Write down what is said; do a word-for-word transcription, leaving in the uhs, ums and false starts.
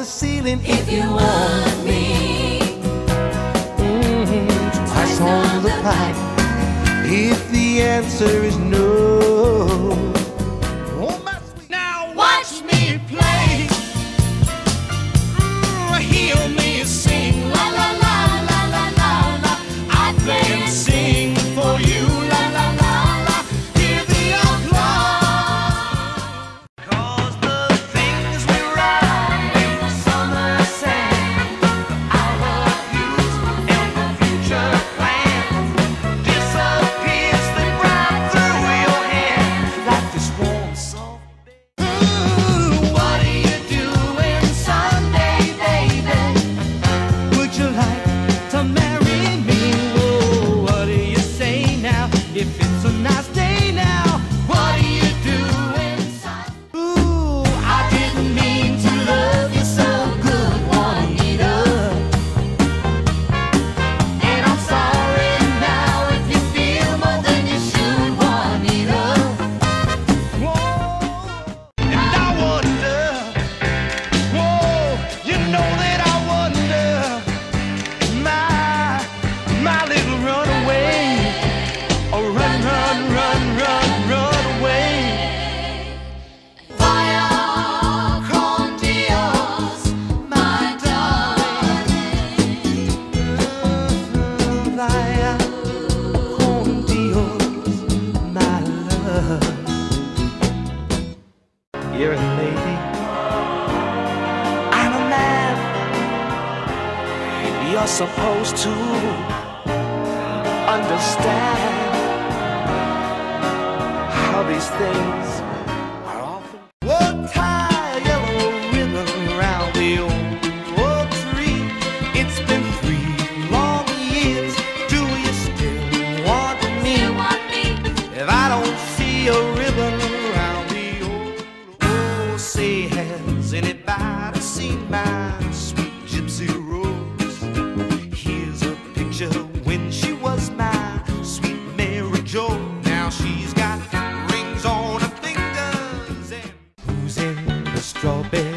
the ceiling If you want me, mm-hmm. Twice on the pipe. If the answer is no, oh my sweet. Now watch me play, mm, hear me sing, la la la la la la la. I play and sing for you, la la la la. Hear the applause, 'cause the things we write in the summer sand, our views and the future plans disappears, they ride through your head like this warm soft bed. Ooh, what are you doing Sunday, baby? Would you like to marry me? Oh, what do you say now? If it's a nice day now, what are you doing Sunday? Ooh, I didn't mean to love you so good, Juanita. And I'm sorry now if you feel more than you should, Juanita. Whoa, and I wonder, whoa, you know that I wonder, my, my little runaway, oh run, run, run, run, run away. vaya con Dios, my darling. Vaya con Dios, my love. You're a lady, I'm a man. You're supposed to understand how these things are often. Whoa, tie a yellow ribbon around the old oak tree. It's been three long years. Do you still want me? You want me? If I don't see a ribbon around the old, oh, say, has anybody seen my sweet gypsy rose? Here's a picture when she was my sweet Mary Jo. Now she's got rings on her fingers, and who's in the strawberry